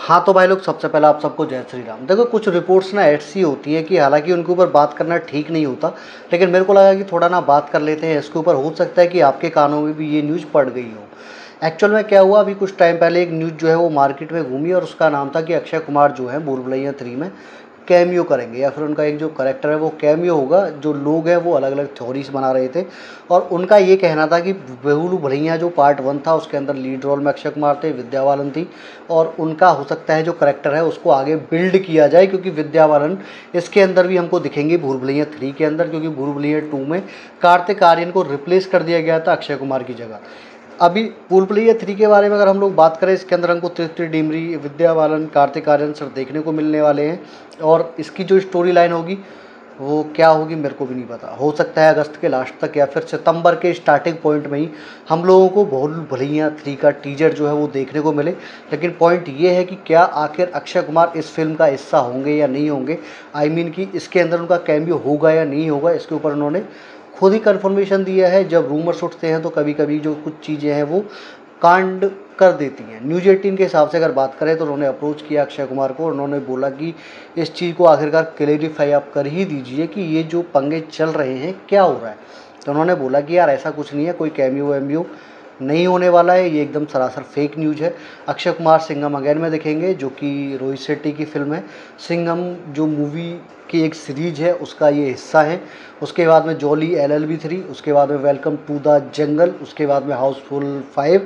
हाँ, तो भाई लोग सबसे पहले आप सबको जय श्री राम। देखो कुछ रिपोर्ट्स ना ऐसी होती है कि हालाँकि उनके ऊपर बात करना ठीक नहीं होता, लेकिन मेरे को लगा कि थोड़ा ना बात कर लेते हैं इसके ऊपर। हो सकता है कि आपके कानों में भी ये न्यूज़ पड़ गई हो। एक्चुअल में क्या हुआ, अभी कुछ टाइम पहले एक न्यूज़ जो है वो मार्केट में घूमी और उसका नाम था कि अक्षय कुमार जो है भूल भुलैया 3 में कैमियो करेंगे, या फिर उनका एक जो कैरेक्टर है वो कैमियो होगा। जो लोग हैं वो अलग अलग थ्योरीज बना रहे थे और उनका ये कहना था कि भूल भुलैया जो पार्ट 1 था उसके अंदर लीड रोल में अक्षय कुमार थे, विद्या बालन थी, और उनका हो सकता है जो कैरेक्टर है उसको आगे बिल्ड किया जाए, क्योंकि विद्या बालन इसके अंदर भी हमको दिखेंगे भूल भुलैया 3 के अंदर, क्योंकि भूल भुलैया 2 में कार्तिक आर्यन को रिप्लेस कर दिया गया था अक्षय कुमार की जगह। अभी भूल भुलैया 3 के बारे में अगर हम लोग बात करें, इसके अंदर हमको तृप्ति डिमरी, विद्या बालन, कार्तिक आर्यन सर देखने को मिलने वाले हैं, और इसकी जो स्टोरी लाइन होगी वो क्या होगी मेरे को भी नहीं पता। हो सकता है अगस्त के लास्ट तक या फिर सितंबर के स्टार्टिंग पॉइंट में ही हम लोगों को भूल भुलैया 3 का टीजर जो है वो देखने को मिले। लेकिन पॉइंट ये है कि क्या आखिर अक्षय कुमार इस फिल्म का हिस्सा होंगे या नहीं होंगे, आई मीन कि इसके अंदर उनका कैमियो होगा या नहीं होगा, इसके ऊपर उन्होंने खुद ही कन्फर्मेशन दिया है। जब रूमर्स उठते हैं तो कभी कभी जो कुछ चीज़ें हैं वो कांड कर देती हैं। न्यूज़ 18 के हिसाब से अगर बात करें तो उन्होंने अप्रोच किया अक्षय कुमार को, उन्होंने बोला कि इस चीज़ को आखिरकार क्लेरिफाई आप कर ही दीजिए कि ये जो पंगे चल रहे हैं क्या हो रहा है। तो उन्होंने बोला कि यार ऐसा कुछ नहीं है, कोई कैमियो वैमियो नहीं होने वाला है, ये एकदम सरासर फेक न्यूज़ है। अक्षय कुमार सिंघम अगेन में दिखेंगे, जो कि रोहित शेट्टी की फिल्म है। सिंघम जो मूवी की एक सीरीज है उसका ये हिस्सा है। उसके बाद में जॉली LLB 3, उसके बाद में वेलकम टू द जंगल, उसके बाद में हाउसफुल 5,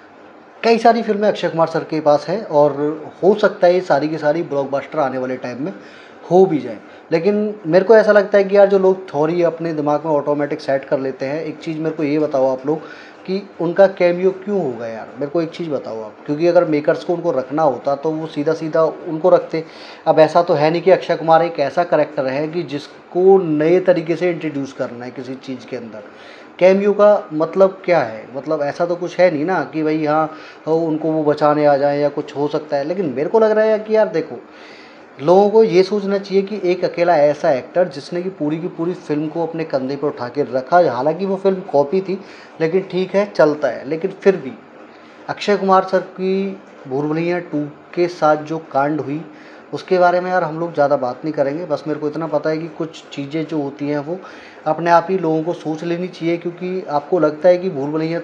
कई सारी फिल्में अक्षय कुमार सर के पास हैं और हो सकता है ये सारी की सारी ब्लॉकबस्टर आने वाले टाइम में हो भी जाए। लेकिन मेरे को ऐसा लगता है कि यार जो लोग थ्योरी अपने दिमाग में ऑटोमेटिक सेट कर लेते हैं, एक चीज़ मेरे को ये बताओ आप लोग कि उनका कैमियो क्यों होगा यार, मेरे को एक चीज़ बताओ आप। क्योंकि अगर मेकर्स को उनको रखना होता तो वो सीधा सीधा उनको रखते। अब ऐसा तो है नहीं कि अक्षय कुमार एक ऐसा करेक्टर है कि जिसको नए तरीके से इंट्रोड्यूस करना है किसी चीज़ के अंदर। कैमियो का मतलब क्या है, मतलब ऐसा तो कुछ है नहीं ना कि भाई हाँ उनको वो बचाने आ जाए या कुछ हो सकता है। लेकिन मेरे को लग रहा है कि यार देखो, लोगों को ये सोचना चाहिए कि एक अकेला ऐसा एक्टर जिसने की पूरी फिल्म को अपने कंधे पर उठा के रखा, हालांकि वो फिल्म कॉपी थी लेकिन ठीक है चलता है। लेकिन फिर भी अक्षय कुमार सर की भूल भुलैया 2 के साथ जो कांड हुई उसके बारे में यार हम लोग ज़्यादा बात नहीं करेंगे। बस मेरे को इतना पता है कि कुछ चीज़ें जो होती हैं वो अपने आप ही लोगों को सोच लेनी चाहिए। क्योंकि आपको लगता है कि भूल भुलैया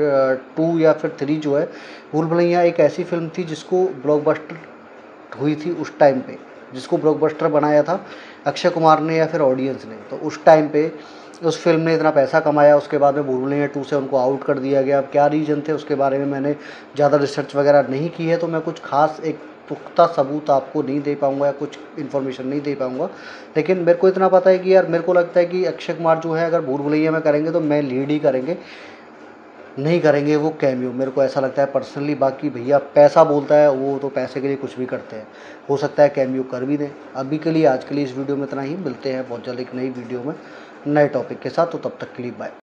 2 या फिर 3 जो है, भूल भुलैया एक ऐसी फिल्म थी जिसको ब्लॉकबस्टर हुई थी उस टाइम पे, जिसको ब्लॉकबस्टर बनाया था अक्षय कुमार ने या फिर ऑडियंस ने। तो उस टाइम पे उस फिल्म ने इतना पैसा कमाया, उसके बाद में भूल भुलैया 2 से उनको आउट कर दिया गया। अब क्या रीज़न थे उसके बारे में मैंने ज़्यादा रिसर्च वगैरह नहीं की है, तो मैं कुछ खास एक पुख्ता सबूत आपको नहीं दे पाऊँगा या कुछ इन्फॉर्मेशन नहीं दे पाऊँगा। लेकिन मेरे को इतना पता है कि यार मेरे को लगता है कि अक्षय कुमार जो है अगर भूल भुलैया में करेंगे तो मैं लीड ही करेंगे, नहीं करेंगे वो कैमियो, मेरे को ऐसा लगता है पर्सनली। बाकी भैया पैसा बोलता है, वो तो पैसे के लिए कुछ भी करते हैं, हो सकता है कैमियो कर भी दें। अभी के लिए आज के लिए इस वीडियो में इतना ही, मिलते हैं बहुत जल्द एक नई वीडियो में नए टॉपिक के साथ। तो तब तक के लिए बाय।